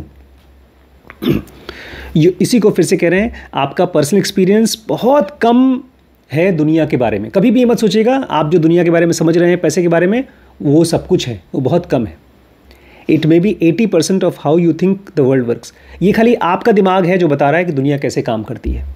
A: इसी को फिर से कह रहे हैं, आपका पर्सनल एक्सपीरियंस बहुत कम है दुनिया के बारे में। कभी भी ये मत सोचिएगा आप जो दुनिया के बारे में समझ रहे हैं, पैसे के बारे में, वो सब कुछ है, वो बहुत कम है। It maybe 80% of how you think the world works. ये खाली आपका दिमाग है जो बता रहा है कि दुनिया कैसे काम करती है।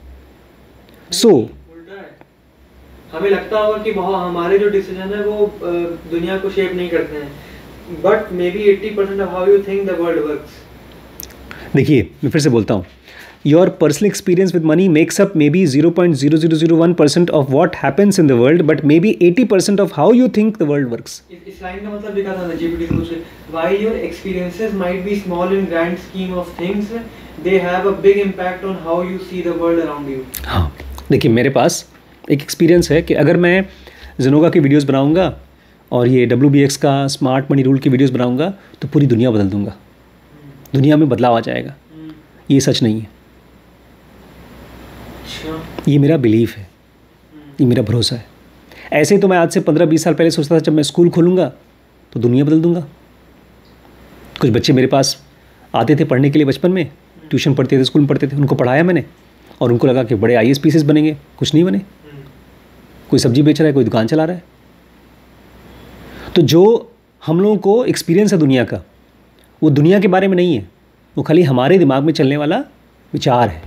B: हमें लगता होगा कि बहुत हमारे जो डिसीजन है वो दुनिया को शेप नहीं करते हैं, but maybe 80% of how you think the world works.
A: देखिए, मैं फिर से बोलता हूँ, your personal experience with money makes up maybe 0.0001% of what happens in the world, but maybe 80% of how you think the world works.
B: इस line का मतलब लिखा था ना GPT से पूछे, while your experiences might be small in grand scheme of things, they have a big impact on how you see the world around you.
A: हाँ, देखिए, मेरे पास एक एक्सपीरियंस है कि अगर मैं ज़ेनोगा की वीडियोस बनाऊंगा और ये WBX का स्मार्ट मनी रूल की वीडियोस बनाऊंगा तो पूरी दुनिया बदल दूंगा, दुनिया में बदलाव आ जाएगा। ये सच नहीं है, ये मेरा बिलीफ है, ये मेरा भरोसा है। ऐसे तो मैं आज से 15-20 साल पहले सोचता था जब मैं स्कूल खोलूँगा तो दुनिया बदल दूंगा। कुछ बच्चे मेरे पास आते थे पढ़ने के लिए, बचपन में ट्यूशन पढ़ते थे, स्कूल में पढ़ते थे, उनको पढ़ाया मैंने और उनको लगा कि बड़े IAS PCS बनेंगे, कुछ नहीं बने। कोई सब्जी बेच रहा है, कोई दुकान चला रहा है। तो जो हम लोगों को एक्सपीरियंस है दुनिया का, वो दुनिया के बारे में नहीं है, वो खाली हमारे दिमाग में चलने वाला विचार है।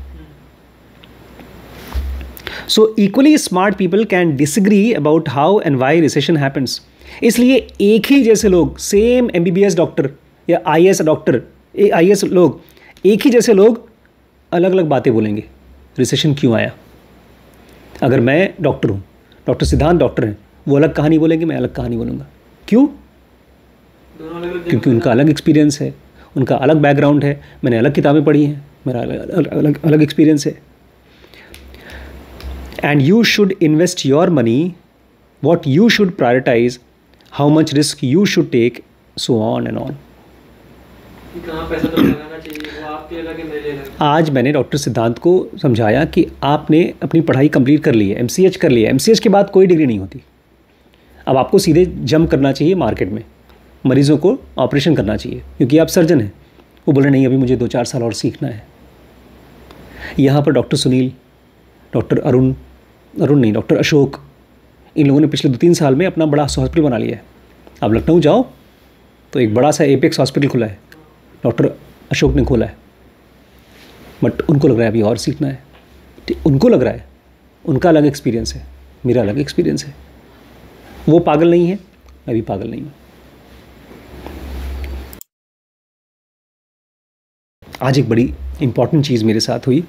A: So equally smart people can disagree about how and why recession happens. इसलिए एक ही जैसे लोग, सेम MBBS डॉक्टर या IAS डॉक्टर, IAS लोग, एक ही जैसे लोग अलग अलग बातें बोलेंगे। रिसेशन क्यों आया? अगर मैं डॉक्टर हूँ, डॉक्टर सिद्धांत डॉक्टर हैं, वो अलग कहानी बोलेंगे, मैं अलग कहानी बोलूँगा। क्यों? क्योंकि उनका अलग एक्सपीरियंस है, उनका अलग बैकग्राउंड है, मैंने अलग किताबें पढ़ी हैं, मेरा अलग एक्सपीरियंस है। And you should invest your money, what you should prioritise, how much risk you should take, so on and on.
B: कहाँ पैसा तो लगाना चाहिए, वो आपके अलग है, मेरे अलग।
A: आज मैंने डॉक्टर सिद्धांत को समझाया कि आपने अपनी पढ़ाई कंप्लीट कर ली है, MCH कर लिया है, MCH के बाद कोई डिग्री नहीं होती। अब आपको सीधे जंप करना चाहिए मार्केट में, मरीज़ों को ऑपरेशन करना चाहिए, क्योंकि आप सर्जन हैं। वो बोले नहीं, अभी मुझे 2-4 साल और सीखना है। यहाँ पर डॉक्टर सुनील, डॉक्टर अरुण नहीं, डॉक्टर अशोक, इन लोगों ने पिछले 2-3 साल में अपना बड़ा हॉस्पिटल बना लिया है। अब लखनऊ जाओ तो एक बड़ा सा एपेक्स हॉस्पिटल खुला है, डॉक्टर अशोक ने खोला है। बट उनको लग रहा है अभी और सीखना है, उनको लग रहा है, उनका अलग एक्सपीरियंस है, मेरा अलग एक्सपीरियंस है। वो पागल नहीं है, मैं भी पागल नहीं हूँ। आज एक बड़ी इंपॉर्टेंट चीज़ मेरे साथ हुई।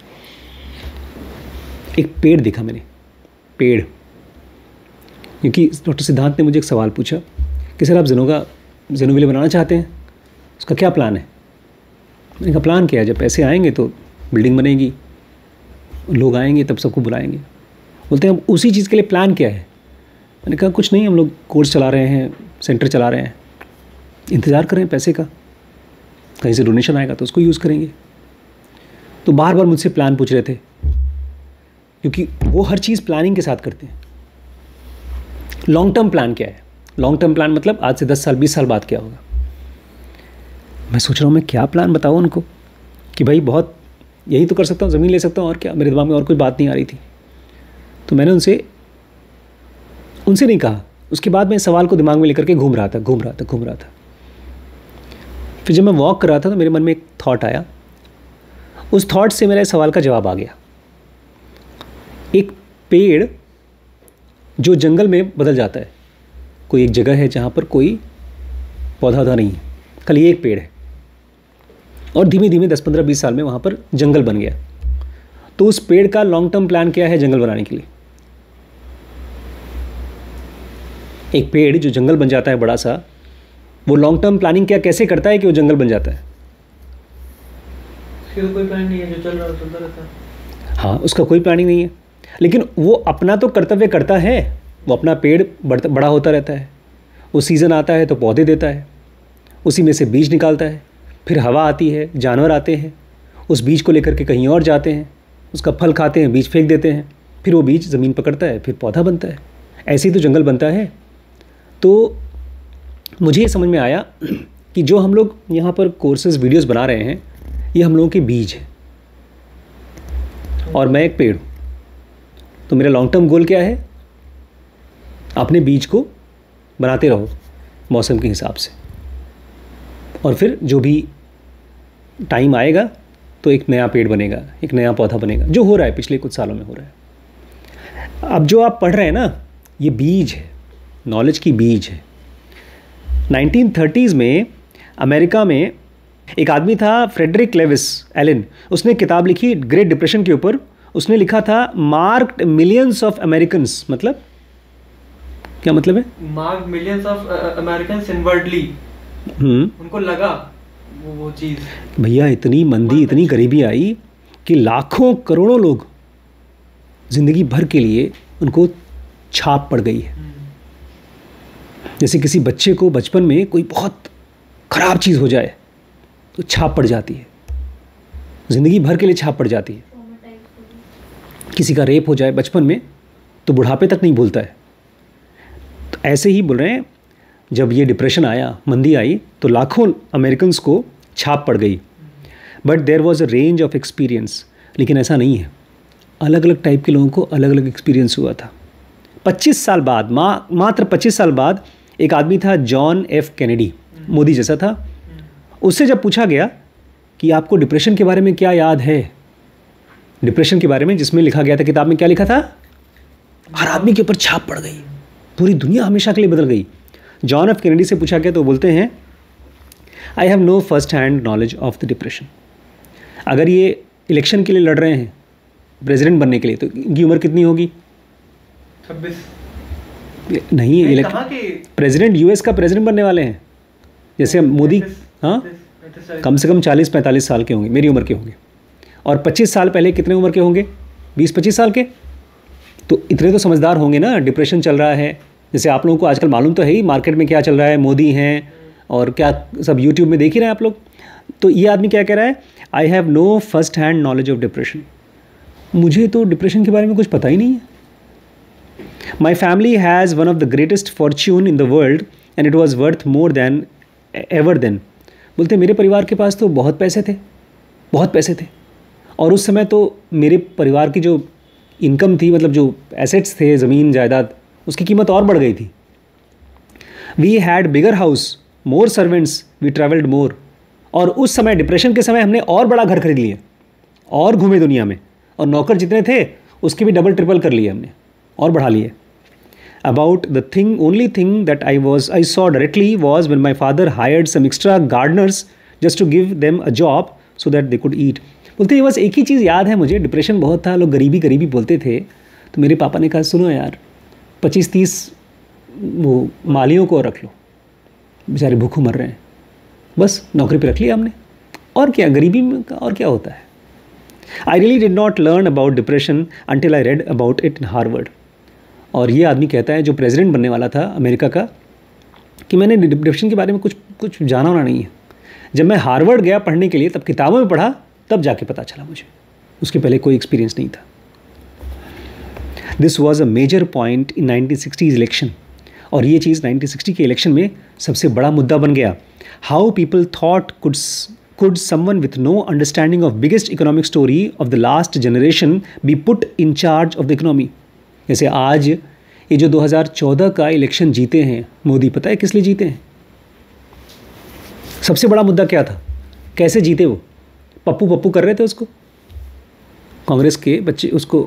A: एक पेड़ देखा मैंने, पेड़, क्योंकि डॉक्टर सिद्धांत ने मुझे एक सवाल पूछा कि सर आप ज़ेनोविले बनाना चाहते हैं, उसका क्या प्लान है? मैंने कहा प्लान क्या है, जब पैसे आएंगे तो बिल्डिंग बनेगी, लोग आएंगे तब सबको बुलाएंगे। बोलते हैं अब उसी चीज़ के लिए प्लान क्या है? मैंने कहा कुछ नहीं, हम लोग कोर्स चला रहे हैं, सेंटर चला रहे हैं, इंतज़ार कर रहे हैं पैसे का, कहीं से डोनेशन आएगा तो उसको यूज़ करेंगे। तो बार बार मुझसे प्लान पूछ रहे थे, क्योंकि वो हर चीज़ प्लानिंग के साथ करते हैं। लॉन्ग टर्म प्लान क्या है? लॉन्ग टर्म प्लान मतलब आज से 10 साल 20 साल बाद क्या होगा। मैं सोच रहा हूँ मैं क्या प्लान बताऊँ उनको कि भाई बहुत यही तो कर सकता हूँ, ज़मीन ले सकता हूँ, और क्या, मेरे दिमाग में और कोई बात नहीं आ रही थी। तो मैंने उनसे नहीं कहा। उसके बाद मैं सवाल को दिमाग में लेकर के घूम रहा था। फिर जब मैं वॉक कर रहा था तो मेरे मन में एक थॉट आया। उस थॉट से मेरा सवाल का जवाब आ गया। एक पेड़ जो जंगल में बदल जाता है, कोई एक जगह है जहाँ पर कोई पौधा नहीं है, खाली एक पेड़ है, और धीमे धीमे 10-15-20 साल में वहाँ पर जंगल बन गया। तो उस पेड़ का लॉन्ग टर्म प्लान क्या है जंगल बनाने के लिए? एक पेड़ जो जंगल बन जाता है बड़ा सा, वो लॉन्ग टर्म प्लानिंग क्या कैसे करता है कि वो जंगल बन जाता है?
B: उसका कोई प्लानिंग नहीं है, जो चल रहा है चलता रहता है।
A: हाँ, उसका कोई प्लानिंग नहीं है, लेकिन वो अपना तो कर्तव्य करता है। वो अपना पेड़ बड़ा होता रहता है, वो सीज़न आता है तो पौधे देता है, उसी में से बीज निकालता है, फिर हवा आती है, जानवर आते हैं, उस बीज को लेकर के कहीं और जाते हैं, उसका फल खाते हैं, बीज फेंक देते हैं, फिर वो बीज ज़मीन पकड़ता है, फिर पौधा बनता है। ऐसे ही तो जंगल बनता है। तो मुझे ये समझ में आया कि जो हम लोग यहाँ पर कोर्सेज़ वीडियोज़ बना रहे हैं, ये हम लोगों के बीज है, और मैं एक पेड़ हूँ। तो मेरा लॉन्ग टर्म गोल क्या है? अपने बीज को बनाते रहो मौसम के हिसाब से, और फिर जो भी टाइम आएगा तो एक नया पेड़ बनेगा, एक नया पौधा बनेगा, जो हो रहा है पिछले कुछ सालों में हो रहा है। अब जो आप पढ़ रहे हैं ना, ये बीज है, नॉलेज की बीज है। 1930s में अमेरिका में एक आदमी था, फ्रेडरिक लेविस एलन, उसने किताब लिखी ग्रेट डिप्रेशन के ऊपर। उसने लिखा था मार्क्ड मिलियंस ऑफ अमेरिकन्स। मतलब क्या मतलब है?
B: Marked millions of Americans inwardly. उनको लगा वो चीज़।
A: भैया इतनी मंदी, इतनी गरीबी आई कि लाखों करोड़ों लोग ज़िंदगी भर के लिए उनको छाप पड़ गई है। जैसे किसी बच्चे को बचपन में कोई बहुत ख़राब चीज़ हो जाए तो छाप पड़ जाती है, ज़िंदगी भर के लिए छाप पड़ जाती है। किसी का रेप हो जाए बचपन में तो बुढ़ापे तक नहीं भूलता है। तो ऐसे ही बोल रहे हैं, जब ये डिप्रेशन आया, मंदी आई, तो लाखों अमेरिकन्स को छाप पड़ गई। But there was a range of experience. लेकिन ऐसा नहीं है, अलग अलग टाइप के लोगों को अलग अलग एक्सपीरियंस हुआ था। 25 साल बाद, मात्र 25 साल बाद, एक आदमी था जॉन एफ कैनेडी, मोदी जैसा था। उससे जब पूछा गया कि आपको डिप्रेशन के बारे में क्या याद है, डिप्रेशन के बारे में जिसमें लिखा गया था, किताब में क्या लिखा था, हर आदमी के ऊपर छाप पड़ गई, पूरी दुनिया हमेशा के लिए बदल गई। जॉन एफ कैनेडी से पूछा गया तो बोलते हैं, I have no first hand knowledge of the depression. अगर ये इलेक्शन के लिए लड़ रहे हैं, प्रेसिडेंट बनने के लिए, तो इनकी उम्र कितनी होगी?
B: 26
A: नहीं, प्रेसिडेंट, यूएस का प्रेसिडेंट बनने वाले हैं। जैसे मोदी, हाँ, कम से कम 40-45 साल के होंगे, मेरी उम्र के होंगे। और 25 साल पहले कितने उम्र के होंगे? 20-25 साल के। तो इतने तो समझदार होंगे ना। डिप्रेशन चल रहा है, जैसे आप लोगों को आजकल मालूम तो है ही मार्केट में क्या चल रहा है, मोदी हैं और क्या सब यूट्यूब में देख ही रहे हैं आप लोग। तो ये आदमी क्या कह रहा है, I have no first hand knowledge of depression. मुझे तो डिप्रेशन के बारे में कुछ पता ही नहीं है। My family has one of the greatest fortune in the world and it was worth more than ever then. बोलते मेरे परिवार के पास तो बहुत पैसे थे, बहुत पैसे थे, और उस समय तो मेरे परिवार की जो इनकम थी, मतलब जो एसेट्स थे, ज़मीन जायदाद, उसकी कीमत और बढ़ गई थी। We had bigger house, more servants, we travelled more. और उस समय डिप्रेशन के समय हमने और बड़ा घर खरीद लिया और घूमे दुनिया में, और नौकर जितने थे उसके भी डबल ट्रिपल कर लिए हमने और बढ़ा लिए। About the thing, only thing that I saw directly was when my father hired some extra gardeners just to give them a job so that they could eat. बोलते बस एक ही चीज़ याद है मुझे, डिप्रेशन बहुत था, लोग गरीबी गरीबी बोलते थे, तो मेरे पापा ने कहा सुनो यार, 25-30 वो मालियों को रख लो, बेचारे भूखों मर रहे हैं, बस नौकरी पे रख लिया हमने। और क्या, गरीबी में और क्या होता है। I really did not learn about depression until I read about it in Harvard. और ये आदमी कहता है, जो प्रेसिडेंट बनने वाला था अमेरिका का, कि मैंने डिप्रेशन के बारे में कुछ जाना होना नहीं है। जब मैं हार्वर्ड गया पढ़ने के लिए, तब किताबों में पढ़ा, तब जाके पता चला मुझे, उसके पहले कोई एक्सपीरियंस नहीं था। This was a major point in 1960s election. और ये चीज़ 1960 के इलेक्शन में सबसे बड़ा मुद्दा बन गया। How people thought could someone with no understanding of biggest economic story of the last generation be put in charge of the economy। जैसे आज ये जो 2014 का इलेक्शन जीते हैं मोदी, पता है किस लिए जीते हैं? सबसे बड़ा मुद्दा क्या था, कैसे जीते वो? पप्पू पप्पू कर रहे थे उसको, कांग्रेस के बच्चे उसको।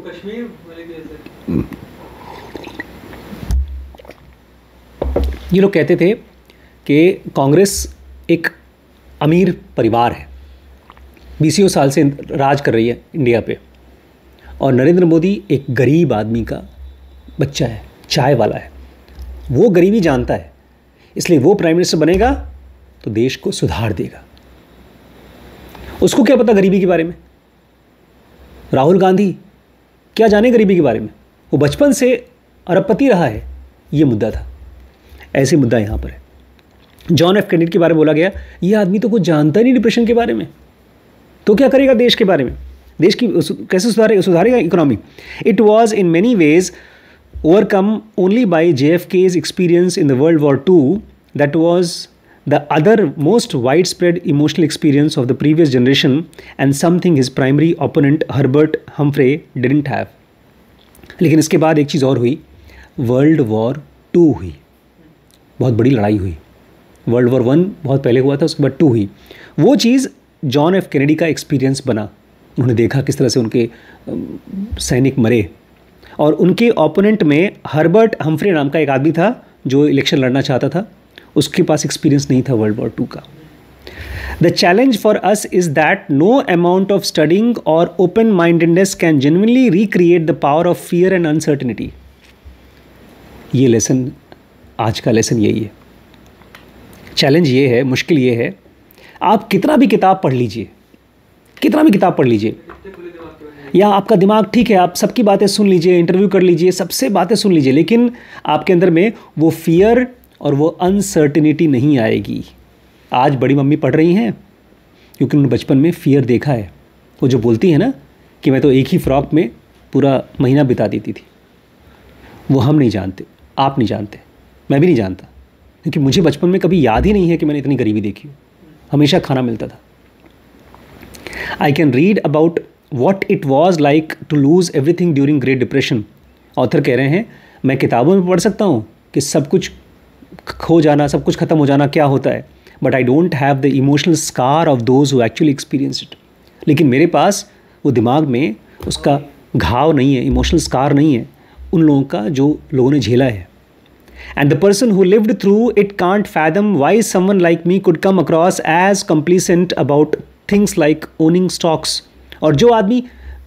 A: ये लोग कहते थे कि कांग्रेस एक अमीर परिवार है, 20 साल से राज कर रही है इंडिया पे, और नरेंद्र मोदी एक गरीब आदमी का बच्चा है, चाय वाला है, वो गरीबी जानता है, इसलिए वो प्राइम मिनिस्टर बनेगा तो देश को सुधार देगा। उसको क्या पता गरीबी के बारे में? राहुल गांधी क्या जाने गरीबी के बारे में? वो बचपन से अरबपति रहा है। ये मुद्दा था, ऐसे मुद्दा यहाँ पर है। जॉन एफ कैनेडी के बारे में बोला गया, ये आदमी तो कुछ जानता ही नहीं डिप्रेशन के बारे में, तो क्या करेगा देश के बारे में, देश की कैसे सुधारेगा economy. It was in many ways overcome only by JFK's experience in the World War II, that was the other most widespread emotional experience of the previous generation and something his primary opponent Herbert Humphrey didn't have. लेकिन इसके बाद एक चीज़ और हुई, World War II हुई, बहुत बड़ी लड़ाई हुई। World War I बहुत पहले हुआ था, उसके बाद 2 हुई। वो चीज़ जॉन एफ कैनेडी का एक्सपीरियंस बना। उन्होंने देखा किस तरह से उनके सैनिक मरे, और उनके ओपोनेंट में हर्बर्ट हम्फ्रे नाम का एक आदमी था जो इलेक्शन लड़ना चाहता था, उसके पास एक्सपीरियंस नहीं था World War II का। The challenge for us is that no amount of studying और open mindedness can genuinely recreate the power of fear and uncertainty. ये लेसन, आज का लेसन यही है। चैलेंज ये है, मुश्किल ये है, आप कितना भी किताब पढ़ लीजिए, कितना भी किताब पढ़ लीजिए, या आपका दिमाग ठीक है, आप सबकी बातें सुन लीजिए, इंटरव्यू कर लीजिए, सबसे बातें सुन लीजिए, लेकिन आपके अंदर में वो फियर और वो अनसर्टिनिटी नहीं आएगी। आज बड़ी मम्मी पढ़ रही हैं क्योंकि उन्होंने बचपन में फियर देखा है। वो जो बोलती है ना कि मैं तो एक ही फ्रॉक में पूरा महीना बिता देती थी, वो हम नहीं जानते, आप नहीं जानते, मैं भी नहीं जानता, क्योंकि मुझे बचपन में कभी याद ही नहीं है कि मैंने इतनी गरीबी देखी हो। हमेशा खाना मिलता था। I can read about what it was like to lose everything during great depression. Author कह रहे हैं मैं किताबों में पढ़ सकता हूँ कि सब कुछ खो जाना, सब कुछ ख़त्म हो जाना क्या होता है, but I don't have the emotional scar of those who actually experience it. लेकिन मेरे पास वो दिमाग में उसका घाव नहीं है, इमोशनल स्कार नहीं है उन लोगों का जो लोगों ने झेला है। And the person who lived through it can't fathom why someone like me could come across as complacent about things like owning stocks। और जो आदमी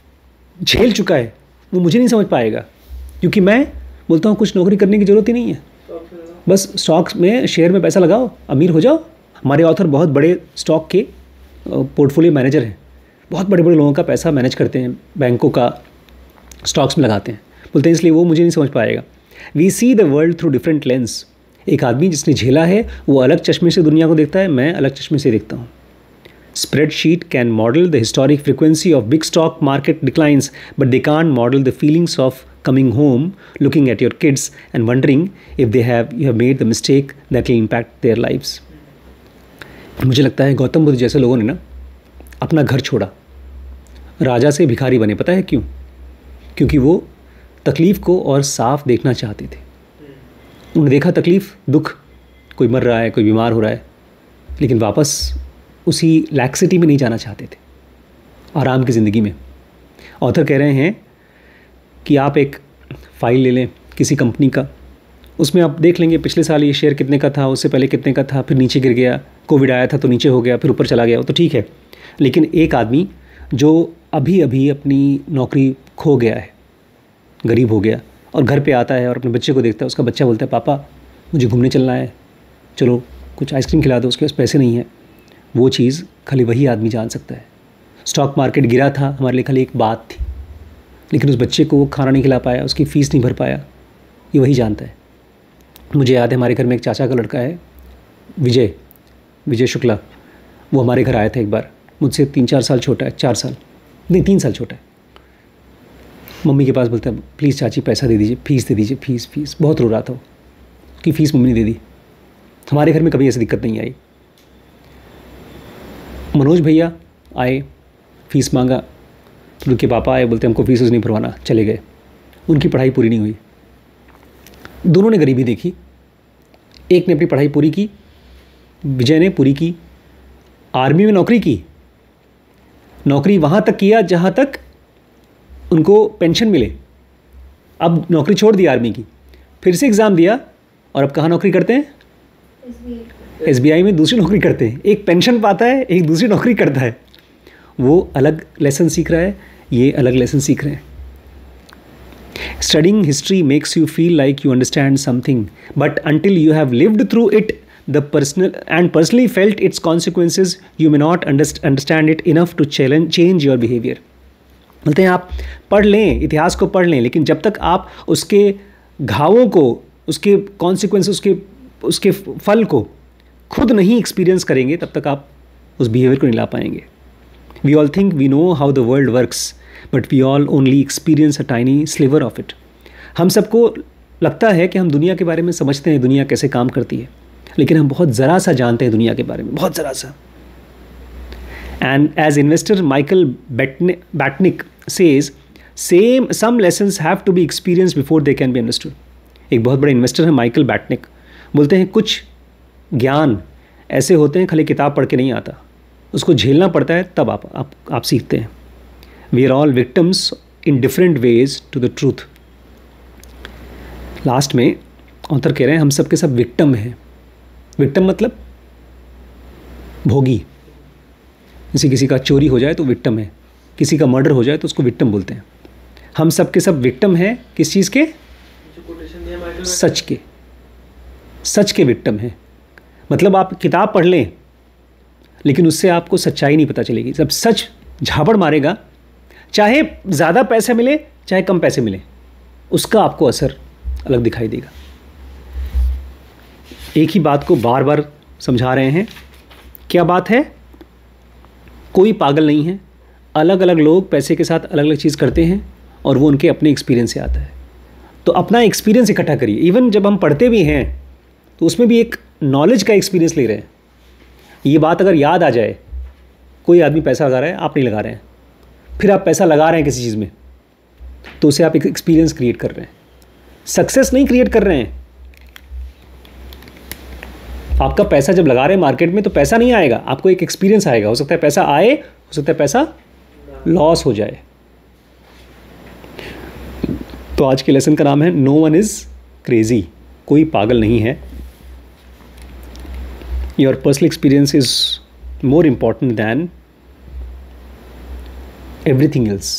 A: झेल चुका है वो मुझे नहीं समझ पाएगा, क्योंकि मैं बोलता हूँ कुछ नौकरी करने की ज़रूरत ही नहीं है, बस स्टॉक्स में, शेयर में पैसा लगाओ, अमीर हो जाओ। हमारे ऑथर बहुत बड़े स्टॉक के पोर्टफोलियो मैनेजर हैं, बहुत बड़े बड़े लोगों का पैसा मैनेज करते हैं, बैंकों का स्टॉक्स में लगाते हैं। बोलते हैं इसलिए वो मुझे नहीं समझ पाएगा। We see the world through different lens. एक आदमी जिसने झेला है वो अलग चश्मे से दुनिया को देखता है, मैं अलग चश्मे से देखता हूँ। Spreadsheet can model the historic frequency of big stock market declines, but they can't model the feelings of coming home, looking at your kids and wondering if they have you have made the mistake that will impact their lives. मुझे लगता है गौतम बुद्ध जैसे लोगों ने ना अपना घर छोड़ा, राजा से भिखारी बने। पता है क्यों? क्योंकि वो तकलीफ़ को और साफ देखना चाहते थे। उन्होंने देखा तकलीफ़, दुख, कोई मर रहा है, कोई बीमार हो रहा है, लेकिन वापस उसी लैक्सिटी में नहीं जाना चाहते थे, आराम की ज़िंदगी में। ऑथर कह रहे हैं कि आप एक फ़ाइल ले लें किसी कंपनी का, उसमें आप देख लेंगे पिछले साल ये शेयर कितने का था, उससे पहले कितने का था, फिर नीचे गिर गया, कोविड आया था तो नीचे हो गया, फिर ऊपर चला गया, वो तो ठीक है। लेकिन एक आदमी जो अभी अभी अपनी नौकरी खो गया है, गरीब हो गया, और घर पे आता है और अपने बच्चे को देखता है, उसका बच्चा बोलता है पापा मुझे घूमने चलना है, चलो कुछ आइसक्रीम खिला दो, उसके पास पैसे नहीं है, वो चीज़ खाली वही आदमी जान सकता है। स्टॉक मार्केट गिरा था, हमारे लिए खाली एक बात थी, लेकिन उस बच्चे को वो खाना नहीं खिला पाया, उसकी फ़ीस नहीं भर पाया, ये वही जानता है। मुझे याद है हमारे घर में एक चाचा का लड़का है, विजय शुक्ला, वो हमारे घर आया था एक बार, मुझसे 3-4 साल छोटा है, 4 साल नहीं 3 साल छोटा है। मम्मी के पास बोलता है प्लीज़ चाची पैसा दे दीजिए, फ़ीस दे दीजिए, फ़ीस। बहुत रो रहा था, उसकी फ़ीस मम्मी ने दे दी। हमारे घर में कभी ऐसी दिक्कत नहीं आई। मनोज भैया आए, फ़ीस मांगा, तो उनके पापा आए, बोलते हमको फ़ीस नहीं भरवाना, चले गए। उनकी पढ़ाई पूरी नहीं हुई। दोनों ने गरीबी देखी। एक ने अपनी पढ़ाई पूरी की, विजय ने पूरी की, आर्मी में नौकरी की, नौकरी वहाँ तक किया जहाँ तक उनको पेंशन मिले। अब नौकरी छोड़ दी आर्मी की, फिर से एग्ज़ाम दिया, और अब कहाँ नौकरी करते हैं? SBI में दूसरी नौकरी करते हैं। एक पेंशन पाता है, एक दूसरी नौकरी करता है। वो अलग लेसन सीख रहा है, ये अलग लेसन सीख रहे हैं। Studying history makes you feel like you understand something, but until you have lived through it, personally felt its consequences, you may not understand it enough to change your behavior। बोलते हैं आप पढ़ लें, इतिहास को पढ़ लें, लेकिन जब तक आप उसके घावों को, उसके कॉन्सिक्वेंस, उसके फल को खुद नहीं एक्सपीरियंस करेंगे, तब तक आप उस बिहेवियर को नहीं ला पाएंगे। We all think we know how the world works, but we all only experience a tiny sliver of it. हम सबको लगता है कि हम दुनिया के बारे में समझते हैं, दुनिया कैसे काम करती है, लेकिन हम बहुत ज़रा सा जानते हैं दुनिया के बारे में, बहुत ज़रा सा। And as investor Michael Batnick says some lessons have to be experienced before they can be understood। एक बहुत बड़े इन्वेस्टर हैं माइकल बैटनिक, बोलते हैं कुछ ज्ञान ऐसे होते हैं खाली किताब पढ़ के नहीं आता, उसको झेलना पड़ता है, तब आप सीखते हैं। We are all victims in different ways to the truth. लास्ट में ऑथर कह रहे हैं हम सब के सब विक्टिम हैं। विक्टिम मतलब भोगी। जैसे किसी का चोरी हो जाए तो विक्टिम है, किसी का मर्डर हो जाए तो उसको विक्टिम बोलते हैं। हम सब के सब विक्टिम हैं किस चीज़ के? सच के विक्टिम हैं। मतलब आप किताब पढ़ लें लेकिन उससे आपको सच्चाई नहीं पता चलेगी। जब सच झापड़ मारेगा चाहे ज़्यादा पैसे मिले चाहे कम पैसे मिले, उसका आपको असर अलग दिखाई देगा। एक ही बात को बार बार समझा रहे हैं। क्या बात है? कोई पागल नहीं है, अलग अलग लोग पैसे के साथ अलग अलग चीज़ करते हैं और वो उनके अपने एक्सपीरियंस से आता है। तो अपना एक्सपीरियंस इकट्ठा करिए। इवन जब हम पढ़ते भी हैं तो उसमें भी एक नॉलेज का एक्सपीरियंस ले रहे हैं। ये बात अगर याद आ जाए, कोई आदमी पैसा लगा रहा है, आप नहीं लगा रहे हैं, फिर आप पैसा लगा रहे हैं किसी चीज़ में, तो उसे आप एक एक्सपीरियंस क्रिएट कर रहे हैं, सक्सेस नहीं क्रिएट कर रहे हैं। आपका पैसा जब लगा रहे हैं मार्केट में तो पैसा नहीं आएगा, आपको एक एक्सपीरियंस आएगा। हो सकता है पैसा आए, हो सकता है पैसा लॉस हो जाए। तो आज के लेसन का नाम है नो वन इज क्रेजी। कोई पागल नहीं है। Your personal experience is more important than everything else.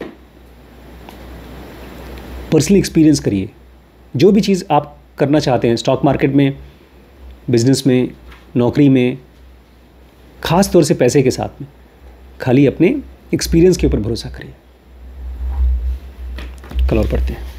A: Personal experience करिए। जो भी चीज़ आप करना चाहते हैं, स्टॉक मार्केट में, बिजनेस में, नौकरी में, ख़ास तौर से पैसे के साथ में, खाली अपने एक्सपीरियंस के ऊपर भरोसा करिए। कल और पढ़ते हैं।